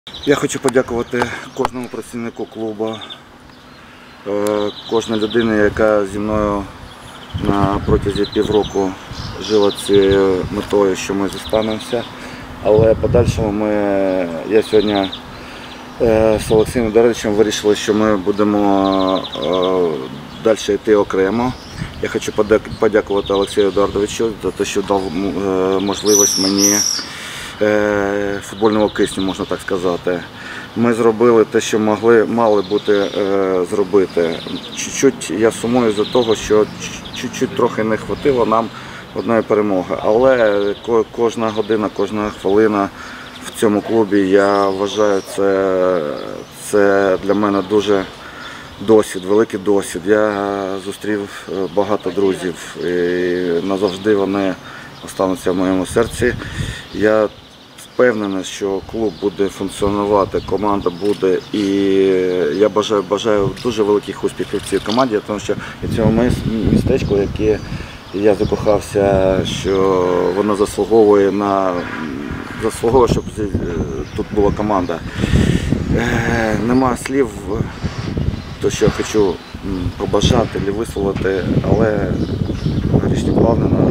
Я хочу подякувати кожному працівнику клубу, кожній людині, яка зі мною на протязі півроку жила цією метою, що ми зостанемося. Але подальшому я сьогодні з Олексієм Едуардовичем вирішили, що ми будемо далі йти окремо. Я хочу подякувати Олексію Едуардовичу за те, що дав можливість мені футбольного кисню, можна так сказати. Ми зробили те, що мали бути зробити. Чуть-чуть я сумую за того, що чуть-чуть трохи не вистачило нам одної перемоги. Але кожна година, кожна хвилина в цьому клубі, я вважаю, це для мене дуже досвід, великий досвід. Я зустрів багато друзів і назавжди вони залишаться в моєму серці. Я впевнений, що клуб буде функціонувати, команда буде, і я бажаю дуже великих успіхів цій команді, тому що і цьому містечку, яке я закохався, що воно заслуговує, щоб тут була команда. Нема слів, то що я хочу побажати, висловити, але Грішній Плавнина